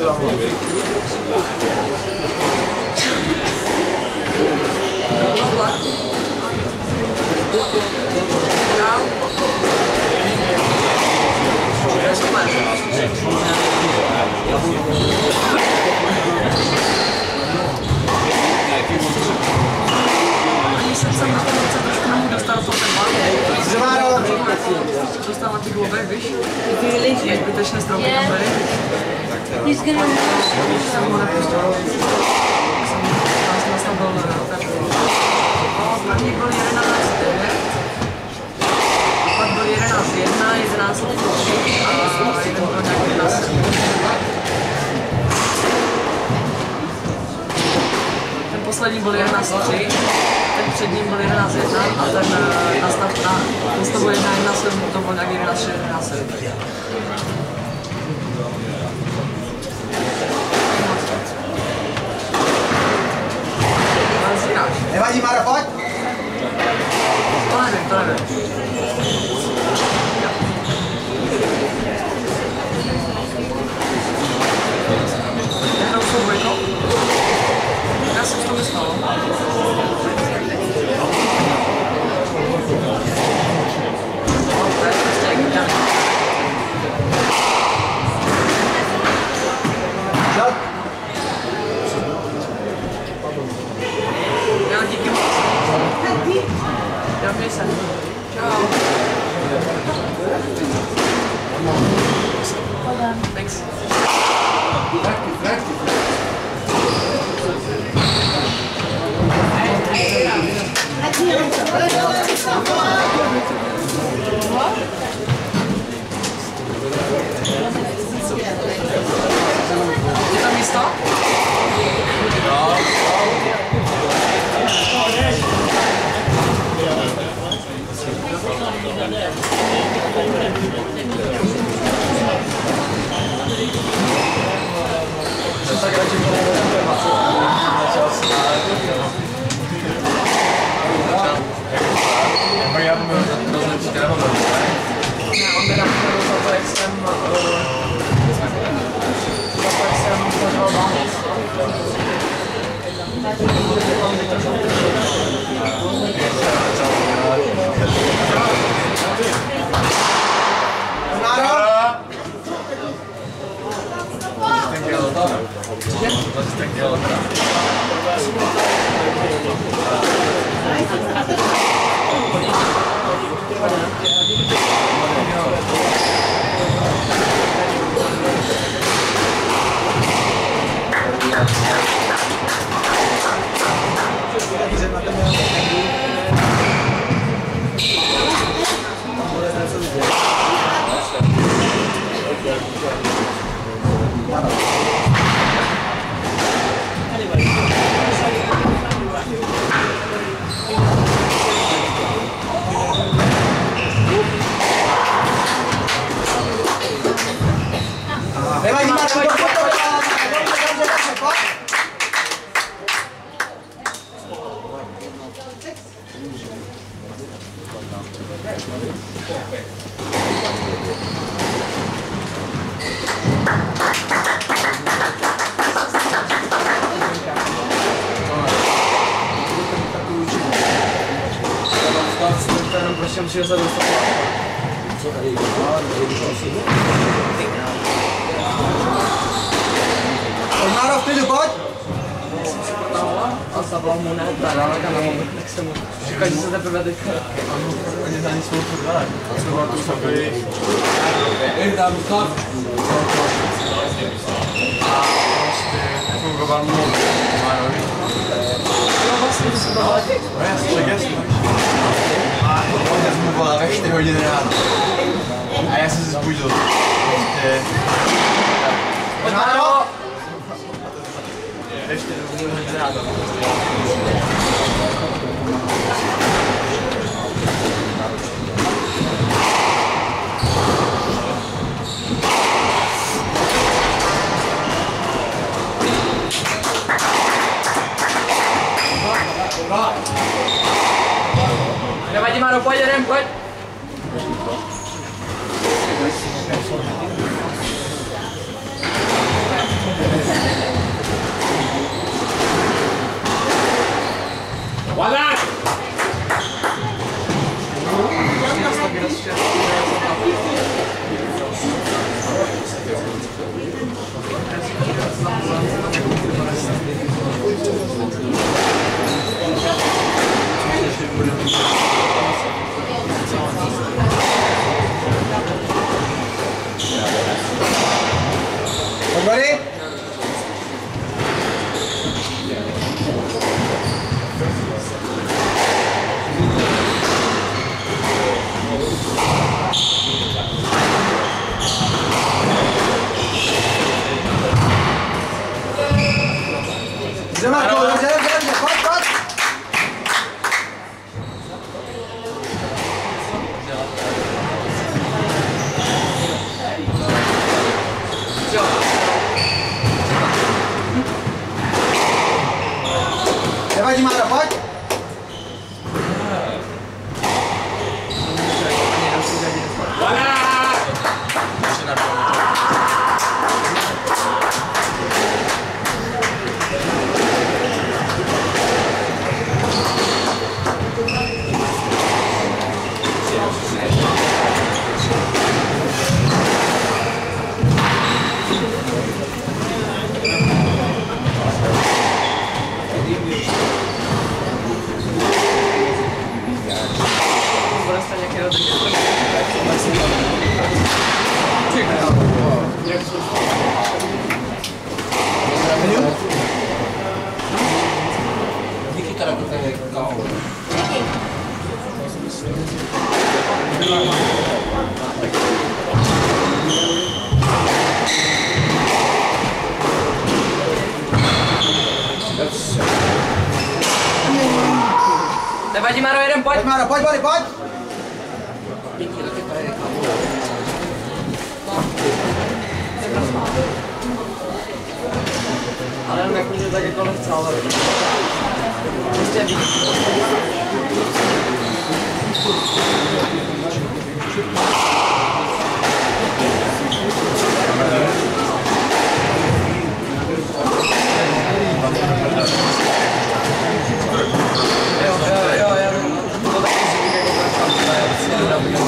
Dostal na ty globek, víš? Jak zbytečné stropy tam byly. Jsem ho nepustil. Jsem nastavil na teplo. První byl 11.9. Pak byl 11.1, 11.3 a jeden byl nějaký 11.7. Ten poslední byl 11.3. Ten před ním byl 11.1 a ten na stavu 1.1 to byl nějaký 11.6, 11.7. Nevadí, Mara, pojď! To nevím. Nechal s tou dvojkou? Já jsem s toho myslel. Já díky moc. Já měj se. Čau. Thanks. Je tam místo? Tak radši já budu rozhodčit, nebo ne, on teda přišel za to, jak jsem pořádal váhu. Prostě musíme se dostat. Co tady? Máro, v klidu, pojď! A zavolal mu ta dálka na mobil, tak jsem mu říkal, že se teprve teďka. Oni za ní svou podle. A co byla tu sobě? Tam stop! A prostě fungoval mu Márovi. No vlastně, to se to ale teď. No jasně. A on mu volal ve 4 hodiny ráno. A já jsem se zbudil. Pojď Máro! Ještě 4 hodiny ráno. Nevadí Máro, pojď jedem, pojď! Ready? Marco, pojď. Nevadí, Mára, pojď. Nevadí, Maro, jeden, pojď! Pojď, Mára, pojď. Ale jenom jakože tak jako lehce, ale... Prostě víc. Jo, to taky zvík, jako